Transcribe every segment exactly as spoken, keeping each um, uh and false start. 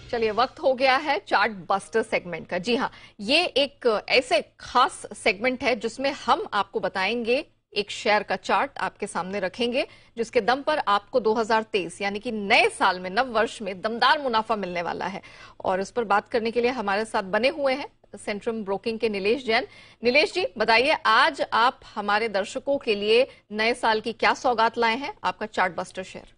चलिए, वक्त हो गया है चार्ट बस्टर सेगमेंट का। जी हाँ, ये एक ऐसे खास सेगमेंट है जिसमें हम आपको बताएंगे, एक शेयर का चार्ट आपके सामने रखेंगे जिसके दम पर आपको दो हज़ार तेईस यानी कि नए साल में, नव वर्ष में दमदार मुनाफा मिलने वाला है। और इस पर बात करने के लिए हमारे साथ बने हुए हैं सेंट्रम ब्रोकिंग के नीलेश जैन। नीलेश जी, बताइए आज आप हमारे दर्शकों के लिए नए साल की क्या सौगात लाए हैं, आपका चार्ट बस्टर शेयर।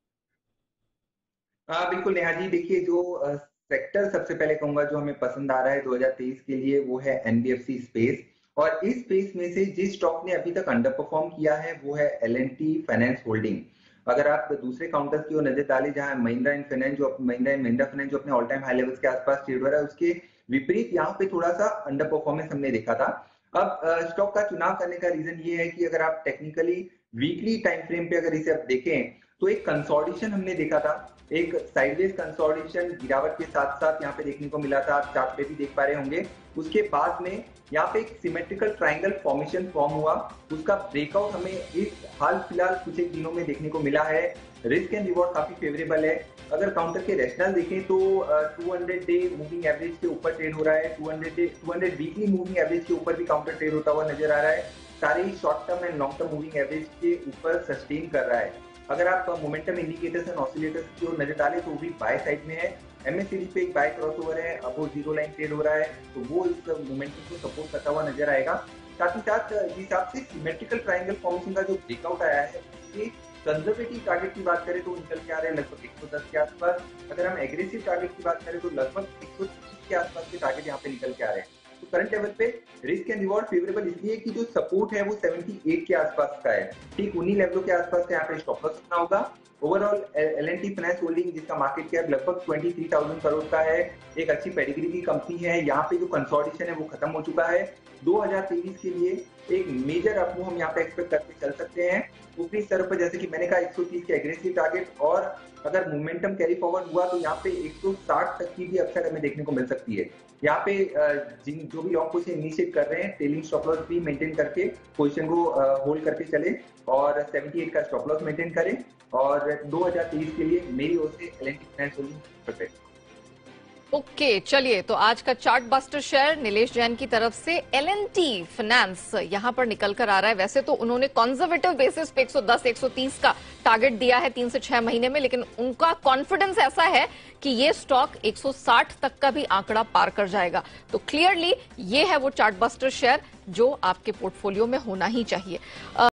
हाँ बिल्कुल नेहा जी, देखिए जो सेक्टर सबसे पहले कहूंगा जो हमें पसंद आ रहा है दो हज़ार तेईस के लिए वो है एनबीएफसी स्पेस। और इस स्पेस में से जिस स्टॉक ने अभी तक अंडर परफॉर्म किया है वो है L and T finance holding. अगर आप दूसरे काउंटर्स की ओर नजर डालें जहां महिंद्रा एंड फाइनेंस जो महिंद्रा एंड महिंद्रा फाइनेंस जो अपने ऑल टाइम हाई लेवल्स के आसपास ट्रेड हो रहा है, उसके विपरीत यहाँ पे थोड़ा सा अंडर परफॉर्मेंस हमने देखा था। अब स्टॉक का चुनाव करने का रीजन ये है कि अगर आप टेक्निकली वीकली टाइम फ्रेम पे अगर इसे आप देखें तो एक कंसोलिडेशन हमने देखा था, एक साइडवेज कंसोलिडेशन गिरावट के साथ साथ यहाँ पे देखने को मिला था। आप चार्ट पे भी देख पा रहे होंगे। उसके बाद में यहाँ पे एक सिमेट्रिकल ट्रायंगल फॉर्मेशन फॉर्म हुआ, उसका ब्रेकआउट हमें इस हाल फिलहाल कुछ एक दिनों में देखने को मिला है। रिस्क एंड रिवॉर्ड काफी फेवरेबल है। अगर काउंटर के रैशनल देखें तो two hundred day moving average के ऊपर ट्रेड हो रहा है, two hundred day two hundred weekly moving average के ऊपर भी काउंटर ट्रेड होता हुआ नजर आ रहा है। सारे ही short term and long term moving average के ऊपर सस्टेन कर रहा है। अगर आप मोमेंटम इंडिकेटर्स एंड ऑसिलेटर्स की ओर नजर डालें तो वो भी बाय साइड में है। एमएससीडी पे एक बाय क्रॉसओवर है, अब वो जीरो लाइन ट्रेड हो रहा है, तो वो इस मोमेंटम को सपोर्ट करता हुआ नजर आएगा। साथ ही साथ इस हिसाब से सिमेट्रिकल ट्रायंगल फॉर्मेशन का जो ब्रेकआउट आया है उसके कंजर्वेटिव टारगेट की बात करें तो निकल के आ रहे हैं लगभग एक सौ दस के आसपास। अगर हम एग्रेसिव टारगेट की बात करें तो लगभग एक सौ तीस के आसपास के टारगेट यहाँ पे निकल के आ रहे हैं। तो करंट लेवल पे रिस्क एंड रिवॉर्ड फेवरेबल इसलिए कि जो सपोर्ट है वो अठहत्तर के आसपास का है, ठीक उन्हीं लेवलों के आसपास का यहाँ पे स्टॉप लॉस रखना होगा। Overall L and T finance holding जिसका मार्केट कैप लगभग तेईस हज़ार करोड़ का है, एक अच्छी पेडिग्री की कंपनी है। यहाँ पे जो कंसोलिडेशन है वो खत्म हो चुका है। दो हज़ार तेईस के लिए एक मेजर अपमूव हम यहाँ पे एक्सपेक्ट करके चल सकते हैं। ऊपरी स्तर पर जैसे कि मैंने कहा एक सौ तीस के एग्रेसिव टारगेट, और अगर मोमेंटम कैरी फॉरवर्ड हुआ तो यहाँ पे एक सौ साठ तक की भी अपसाइड हमें देखने को मिल सकती है। यहाँ पे जिन जो भी लॉन्ग पोजीशन इनिशिएट कर रहे हैं टेलिंग स्टॉप लॉस भी मेंटेन करके पोजीशन को होल्ड करके चले और अठहत्तर का स्टॉप लॉस मेंटेन करें। और दो हज़ार तेईस के लिए मेरी ओर से L and T finance holding perfect. Okay okay, चलिए, तो आज का chart buster share Nilesh Jain की तरफ से एल एंड टी फाइनेंस यहां पर निकल कर आ रहा है। वैसे तो उन्होंने कंजर्वेटिव बेसिस पे एक सौ दस एक सौ तीस का टारगेट दिया है तीन से छह महीने में, लेकिन उनका कॉन्फिडेंस ऐसा है कि ये स्टॉक एक सौ साठ तक का भी आंकड़ा पार कर जाएगा। तो क्लियरली ये है वो चार्ट बस्टर शेयर जो आपके पोर्टफोलियो में होना ही चाहिए।